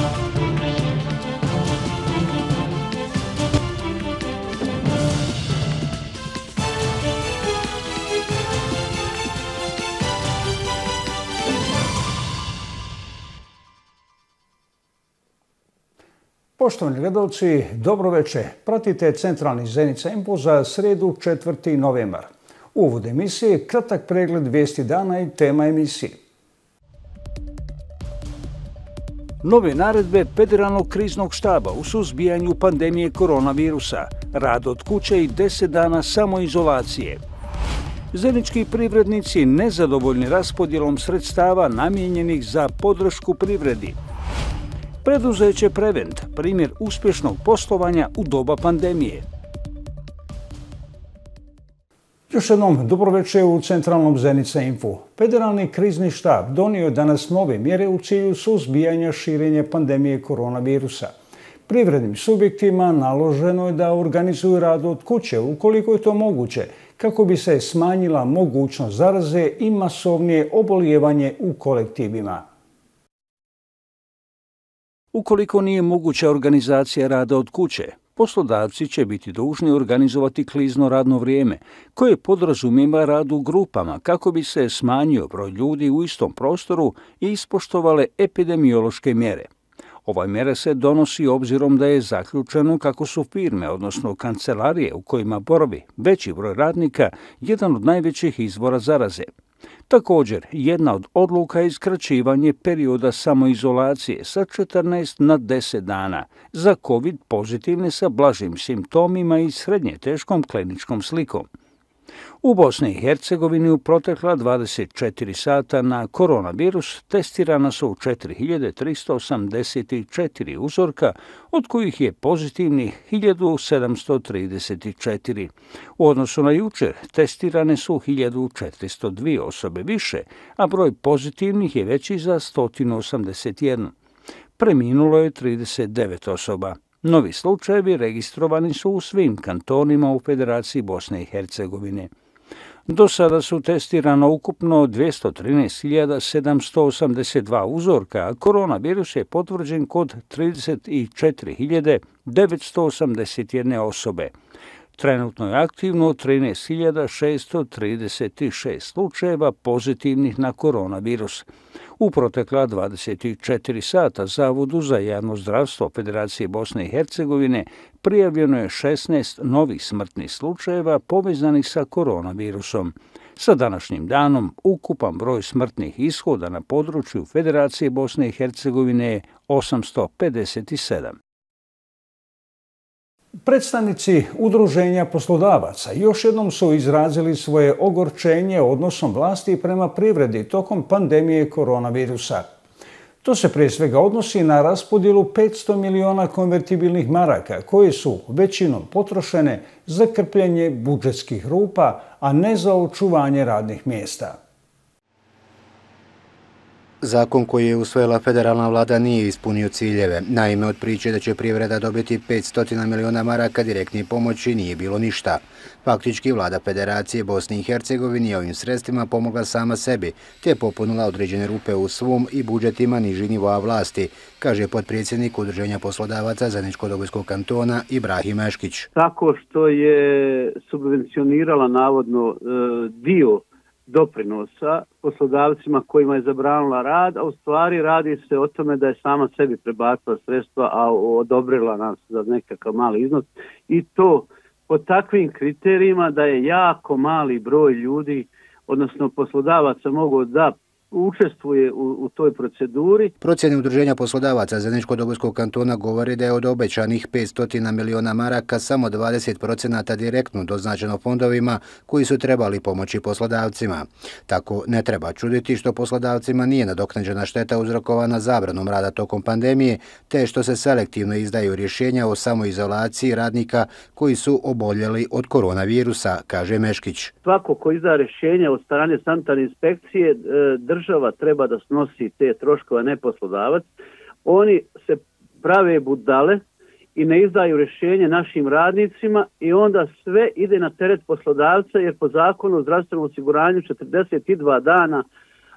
Poštovani gledalci, dobro večer. Pratite centralni Zenica Info za sredu 4. novembar. Uvod emisije, kratak pregled vijesti dana i tema emisije. Nove naredbe Federalnog kriznog štaba u suzbijanju pandemije koronavirusa, rad od kuće i 10 dana samoizolacije. Zenički privrednici nezadovoljni raspodjelom sredstava namijenjenih za podršku privredi. Preduzeće Prevent, primjer uspješnog poslovanja u doba pandemije. Još jednom dobroveče u centralnom Zenica Info. Federalni krizni štab donio je danas nove mjere u cilju suzbijanja širenja pandemije koronavirusa. Privrednim subjektima naloženo je da organizuju rad od kuće ukoliko je to moguće, kako bi se smanjila mogućnost zaraze i masovnije obolijevanje u kolektivima. Ukoliko nije moguća organizacija rada od kuće, poslodavci će biti dužni organizovati klizno radno vrijeme, koje podrazumijeva rad u grupama kako bi se smanjio broj ljudi u istom prostoru i ispoštovale epidemiološke mjere. Ova mjera se donosi obzirom da je zaključeno kako su firme, odnosno kancelarije u kojima boravi veći broj radnika, jedan od najvećih izvora zaraze. Također, jedna od odluka je skraćivanje perioda samoizolacije sa 14 na 10 dana za COVID pozitivne sa blažim simptomima i srednje teškom kliničkom slikom. U Bosni i Hercegovini u protekla 24 sata na koronavirus testirana su 4384 uzorka, od kojih je pozitivnih 1734. U odnosu na jučer testirane su 1402 osobe više, a broj pozitivnih je veći za 181. Preminulo je 39 osoba. Novi slučajevi registrovani su u svim kantonima u Federaciji Bosne i Hercegovine. Do sada su testirano ukupno 213.782 uzorka, a koronavirus je potvrđen kod 34.981 osobe. Trenutno je aktivno 13.636 slučajeva pozitivnih na koronavirus. U protekla 24 sata Zavodu za javno zdravstvo Federacije Bosne i Hercegovine prijavljeno je 16 novih smrtnih slučajeva povezanih sa koronavirusom. Sa današnjim danom ukupan broj smrtnih ishoda na području Federacije Bosne i Hercegovine je 857. Predstavnici udruženja poslodavaca još jednom su izrazili svoje ogorčenje odnosom vlasti prema privredi tokom pandemije koronavirusa. To se prije svega odnosi na raspodjelu 500 miliona konvertibilnih maraka koje su većinom potrošene za krpljenje budžetskih rupa, a ne za očuvanje radnih mjesta. Zakon koji je usvojila federalna vlada nije ispunio ciljeve. Naime, od priče da će privreda dobiti 500 miliona maraka direktne pomoći nije bilo ništa. Faktički, vlada Federacije Bosne i Hercegovine ovim sredstvima pomogla sama sebi, te popunila određene rupe u svom i budžetima nižih nivoa vlasti, kaže potpredsjednik Udruženja poslodavaca Zeničko-Dobojskog kantona Ibrahim Meškić. Tako što je subvencionirala navodno dio doprinosa poslodavcima kojima je zabranila rad, a u stvari radi se o tome da je sama sebi prebacila sredstva, a odobrila nas za nekakav mali iznos i to po takvim kriterijima da je jako mali broj ljudi, odnosno poslodavaca mogu da učestvuje u toj proceduri. Procjene Udruženja poslodavaca Zeničko-Dobojskog kantona govori da je od obećanih 500 miliona maraka samo 20% direktno doznačeno fondovima koji su trebali pomoći poslodavcima. Tako ne treba čuditi što poslodavcima nije nadoknađena šteta uzrokovana zabranom rada tokom pandemije, te što se selektivno izdaju rješenja o samoizolaciji radnika koji su oboljeli od koronavirusa, kaže Meškić. Svako ko izda rješenje od strane sanitarne inspekcije, država treba da snosi te troškove, ne poslodavac. Oni se prave budale i ne izdaju rješenje našim radnicima i onda sve ide na teret poslodavca, jer po zakonu o zdravstvenom osiguranju 42 dana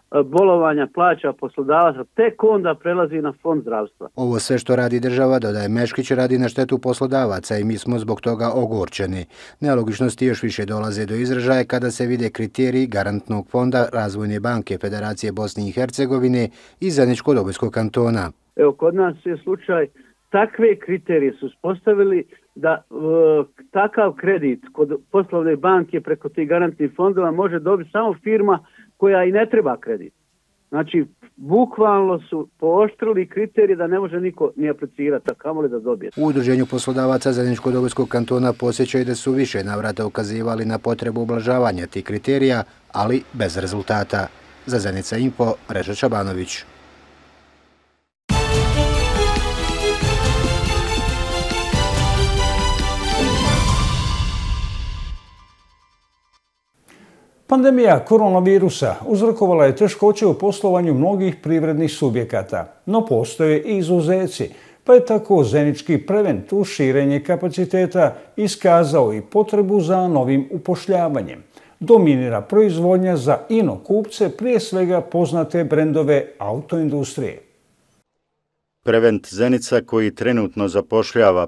bolovanja plaća poslodavaca, tek onda prelazi na fond zdravstva. Ovo sve što radi država, dodaje Meškić, radi na štetu poslodavaca i mi smo zbog toga ogorčeni. Nelogičnosti još više dolaze do izražaja kada se vide kriteriji Garantnog fonda Razvojne banke Federacije Bosne i Hercegovine i Zeničko-Dobojskog kantona. Evo, kod nas je slučaj, takve kriterije su postavili da takav kredit kod poslovne banke preko tih garantnih fondova može dobiti samo firma koja i ne treba kredit. Znači, bukvalno su pooštrili kriterije da ne može niko ni aplicirati, a kamoli da dobije. U Udruženju poslodavaca Zeničko-Dobojskog kantona podsjećaju da su više navrata ukazivali na potrebu ublažavanja tih kriterija, ali bez rezultata. Za Zenica Info, Reža Čabanović. Pandemija koronavirusa uzrokovala je teškoće u poslovanju mnogih privrednih subjekata, no postoje i izuzeci, pa je tako Zenički Prevent uz širenje kapaciteta iskazao i potrebu za novim upošljavanjem. Dominira proizvodnja za ino kupce, prije svega poznate brendove autoindustrije. Prevent Zenica, koji trenutno zapošljava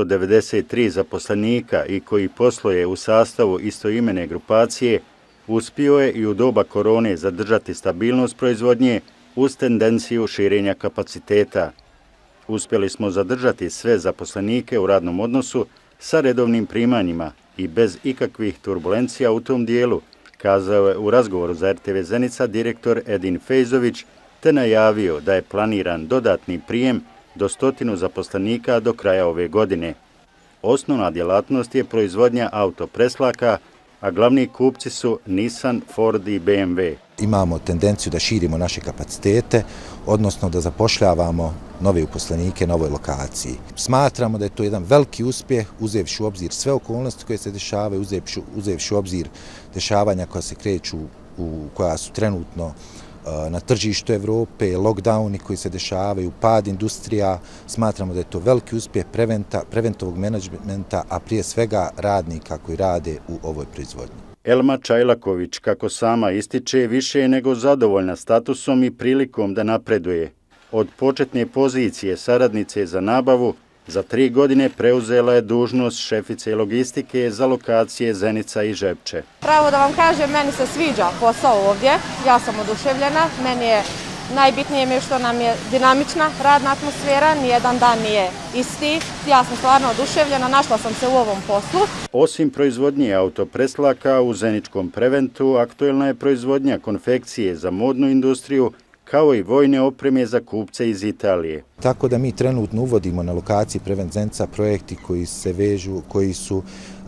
593 zaposlenika i koji posluje u sastavu istoimene grupacije, uspio je i u doba korone zadržati stabilnost proizvodnje uz tendenciju širenja kapaciteta. Uspjeli smo zadržati sve zaposlenike u radnom odnosu sa redovnim primanjima i bez ikakvih turbulencija u tom dijelu, kazao je u razgovoru za RTV Zenica direktor Edin Fejzović, te najavio da je planiran dodatni prijem do 100 zaposlenika do kraja ove godine. Osnovna djelatnost je proizvodnja autopreslaka, a glavni kupci su Nissan, Ford i BMW. Imamo tendenciju da širimo naše kapacitete, odnosno da zapošljavamo nove uposlenike na ovoj lokaciji. Smatramo da je to jedan veliki uspjeh, uzevši u obzir sve okolnosti koje se dešavaju, uzevši u obzir dešavanja koja se kreću, koja su trenutno na tržištu Evrope, lockdowni koji se dešavaju, pad industrija. Smatramo da je to veliki uspjeh preventovog menadžmenta, a prije svega radnika koji rade u ovoj proizvodnji. Elma Čajlaković, kako sama ističe, više je nego zadovoljna statusom i prilikom da napreduje. Od početne pozicije saradnice za nabavu, za 3 godine preuzela je dužnost šefice logistike za lokacije Zenica i Žepče. Pravo da vam kažem, meni se sviđa posao ovdje, ja sam oduševljena, meni je najbitnije mi što nam je dinamična radna atmosfera, nijedan dan nije isti, ja sam stvarno oduševljena, našla sam se u ovom poslu. Osim proizvodnje autopreslaka u Zeničkom Preventu, aktuelna je proizvodnja konfekcije za modnu industriju, kao i vojne opreme za kupce iz Italije. Tako da mi trenutno uvodimo na lokaciji Prevent Zenica projekti koji se vežu, koji su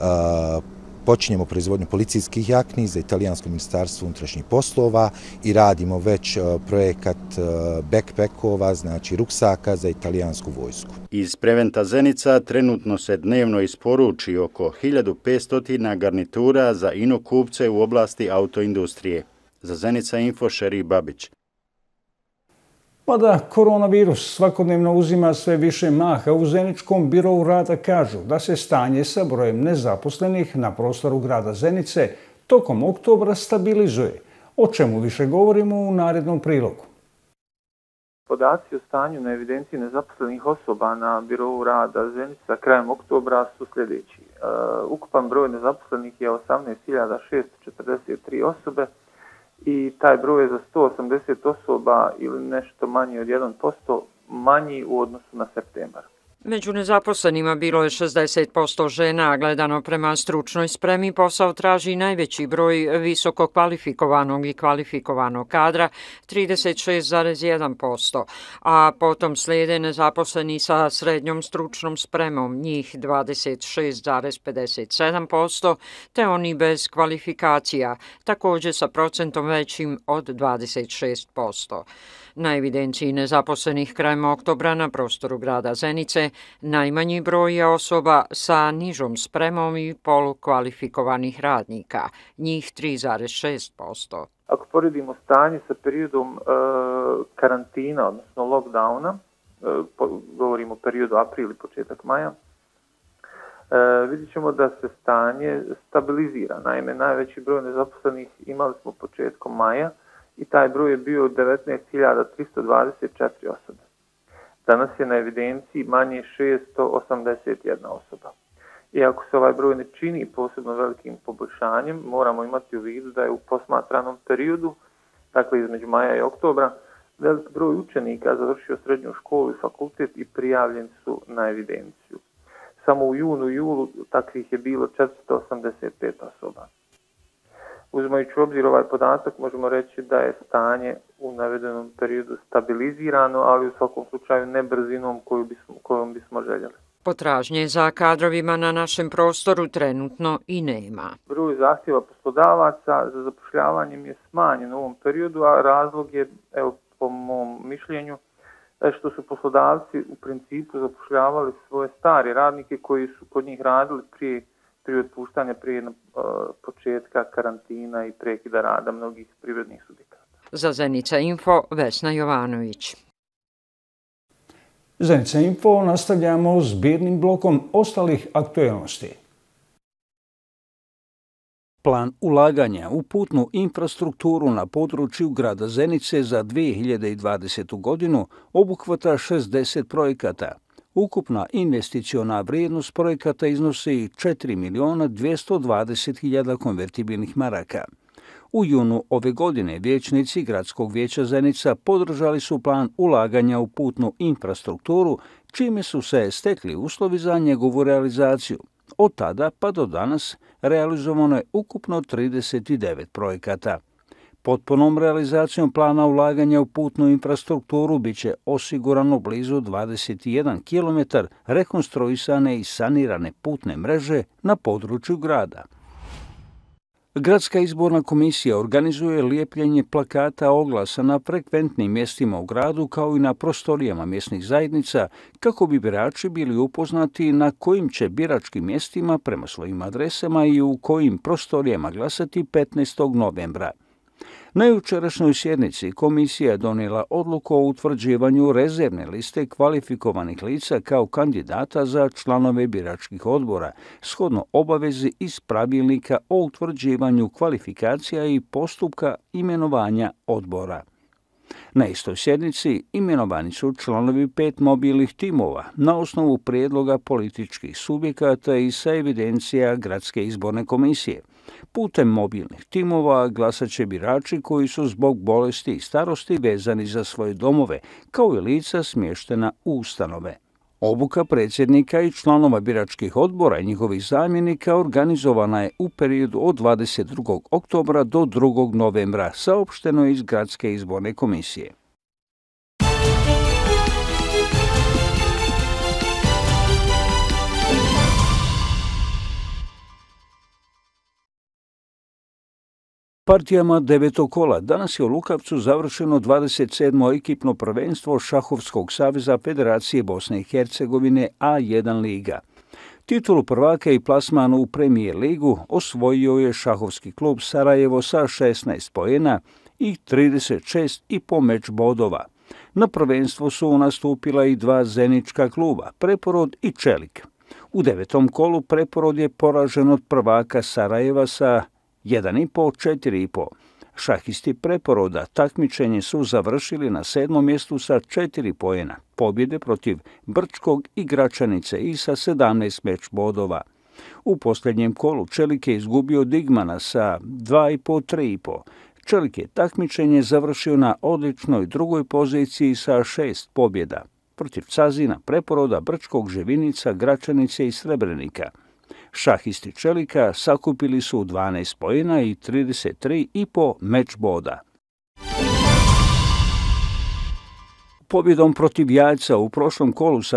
počinjemo proizvodnju policijskih jakni za Italijansko ministarstvo unutrašnjih poslova i radimo već projekat backpackova, znači ruksaka za italijansku vojsku. Iz Preventa Zenica trenutno se dnevno isporuči oko 1500 garnitura za ino kupce u oblasti autoindustrije. Za Zenica Info, Šeri Babić. Mada koronavirus svakodnevno uzima sve više maha, u Zeničkom birovu rada kažu da se stanje sa brojem nezaposlenih na prostoru grada Zenice tokom oktobra stabilizuje, o čemu više govorimo u narednom prilogu. Podaci o stanju na evidenciji nezaposlenih osoba na birovu rada Zenica krajem oktobra su sljedeći. Ukupan broj nezaposlenih je 18.643 osobe, i taj broj je za 180 osoba ili nešto manje od 1% manji u odnosu na septembar. Među nezaposlenima bilo je 60% žena, a gledano prema stručnoj spremi posao traži najveći broj visoko kvalifikovanog i kvalifikovanog kadra, 36,1%, a potom slijede nezaposleni sa srednjom stručnom spremom, njih 26,57%, te oni bez kvalifikacija, također sa procentom većim od 26%. Na evidenciji nezaposlenih krajem oktobra na prostoru grada Zenice najmanji broj je osoba sa nižom spremom i polukvalifikovanih radnika, njih 3,6%. Ako poredimo stanje sa periodom karantina, odnosno lockdowna, govorimo o periodu april i početak maja, vidjet ćemo da se stanje stabilizira. Naime, najveći broj nezaposlenih imali smo početkom maja i taj broj je bio 19.324 osobe. Danas je na evidenciji manje 681 osoba. Iako se ovaj broj ne čini posebno velikim poboljšanjem, moramo imati u vidu da je u posmatranom periodu, dakle između maja i oktobra, velik broj učenika završio srednju školu i fakultet i prijavljeni su na evidenciju. Samo u junu i julu takvih je bilo 485 osoba. Uzimajući u obzir ovaj podatak, možemo reći da je stanje u navedenom periodu stabilizirano, ali u svakom slučaju ne brzinom kojom bismo željeli. Potražnje za kadrovima na našem prostoru trenutno i nema. Broj zahtjeva poslodavaca za zapošljavanjem je smanjen u ovom periodu, a razlog je, evo, po mom mišljenju, što su poslodavci u principu zapošljavali svoje stare radnike koji su kod njih radili prije otpuštanja, prije početka karantina i prekida rada mnogih privrednih subjekata. Za Zenica Info, Vesna Jovanović. Zenica Info nastavljamo s zbirnim blokom ostalih aktuelnosti. Plan ulaganja u putnu infrastrukturu na području grada Zenice za 2020. godinu obuhvata 60 projekata. Ukupna investiciona vrijednost projekata iznosi 4.220.000 konvertibilnih maraka. U junu ove godine vijećnici Gradskog vijeća Zenica podržali su plan ulaganja u putnu infrastrukturu, čime su se stekli uslovi za njegovu realizaciju. Od tada pa do danas realizovano je ukupno 39 projekata. Potpunom realizacijom plana ulaganja u putnu infrastrukturu bit će osigurano blizu 21 km rekonstruisane i sanirane putne mreže na području grada. Gradska izborna komisija organizuje lijepljenje plakata oglasa na frekventnim mjestima u gradu kao i na prostorijama mjesnih zajednica kako bi birači bili upoznati na kojim će biračkim mjestima prema svojim adresama i u kojim prostorijama glasati 15. novembra. Na jučerašnjoj sjednici komisija je donijela odluku o utvrđivanju rezervne liste kvalifikovanih lica kao kandidata za članove biračkih odbora, shodno obavezi iz pravilnika o utvrđivanju kvalifikacija i postupka imenovanja odbora. Na istoj sjednici imenovani su članovi 5 mobilnih timova na osnovu prijedloga političkih subjekata i sa evidencija Gradske izborne komisije. Putem mobilnih timova glasat će birači koji su zbog bolesti i starosti vezani za svoje domove, kao i lica smještena u ustanove. Obuka predsjednika i članova biračkih odbora i njihovih zamjenika organizovana je u periodu od 22. oktobra do 2. novembra, saopšteno je iz Gradske izborne komisije. Partijama devetog kola danas je u Lukavcu završeno 27. ekipno prvenstvo Šahovskog saveza Federacije Bosne i Hercegovine A1 liga. Titulu prvaka i plasman u Premier ligu osvojio je šahovski klub Sarajevo sa 16 poena i 36,5 meč bodova. Na prvenstvo su nastupila i 2 zenička kluba, Preporod i Čelik. U devetom kolu Preporod je poražen od prvaka Sarajeva sa 1,5, 4,5. Šahisti Preporoda takmičenje su završili na 7. mjestu sa 4 poena, pobjede protiv Brčkog i Gračanice i sa 17 meč bodova. U posljednjem kolu Čelik je izgubio Digmana sa 2,5, 3,5. Čelik je takmičenje završio na odličnoj drugoj poziciji sa 6 pobjeda, protiv Cazina, Preporoda, Brčkog, Ževinica, Gračanice i Srebrenika. Šahisti Čelika sakupili su 12 poena i 33,5 meč boda. Pobjedom protiv Jajca u prošlom kolu sa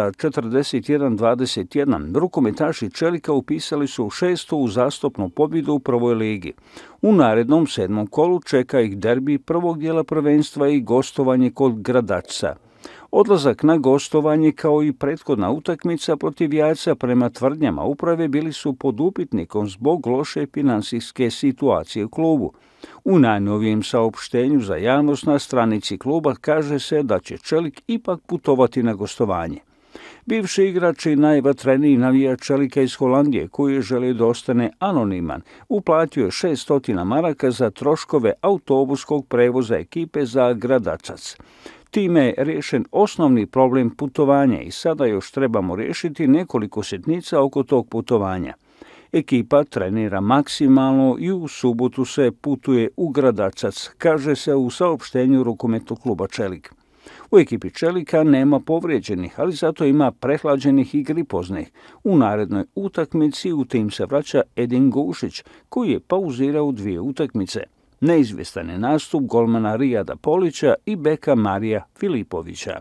41-21 rukometaši Čelika upisali su 6. uzastopnu pobjedu u prvoj ligi. U narednom 7. kolu čeka ih derbi prvog dijela prvenstva i gostovanje kod Gradačca. Odlazak na gostovanje kao i prethodna utakmica protiv Jajca prema tvrdnjama uprave bili su pod upitnikom zbog loše financijske situacije u klubu. U najnovijem saopštenju za javnost na stranici kluba kaže se da će Čelik ipak putovati na gostovanje. Bivši igrač i najvatreniji navijač Čelika iz Holandije, koji želi da ostane anoniman, uplatio je 600 maraka za troškove autobuskog prevoza ekipe za Gradačac. Time je rješen osnovni problem putovanja i sada još trebamo riješiti nekoliko sitnica oko tog putovanja. Ekipa trenira maksimalno i u subotu se putuje u Gradačac, kaže se u saopštenju rukometnog kluba Čelik. U ekipi Čelika nema povrijeđenih, ali zato ima prehlađenih i gripoznih. U narednoj utakmici u tim se vraća Edin Gušić, koji je pauzirao 2 utakmice. Neizvjestan je nastup golmana Rijada Polića i beka Marija Filipovića.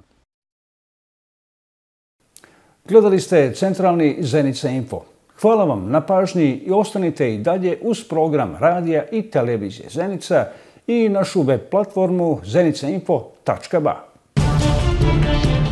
Gledali ste centralni Zenica Info. Hvala vam na pažnji i ostanite i dalje uz program radija i televizije Zenica i našu web platformu zenicainfo.ba.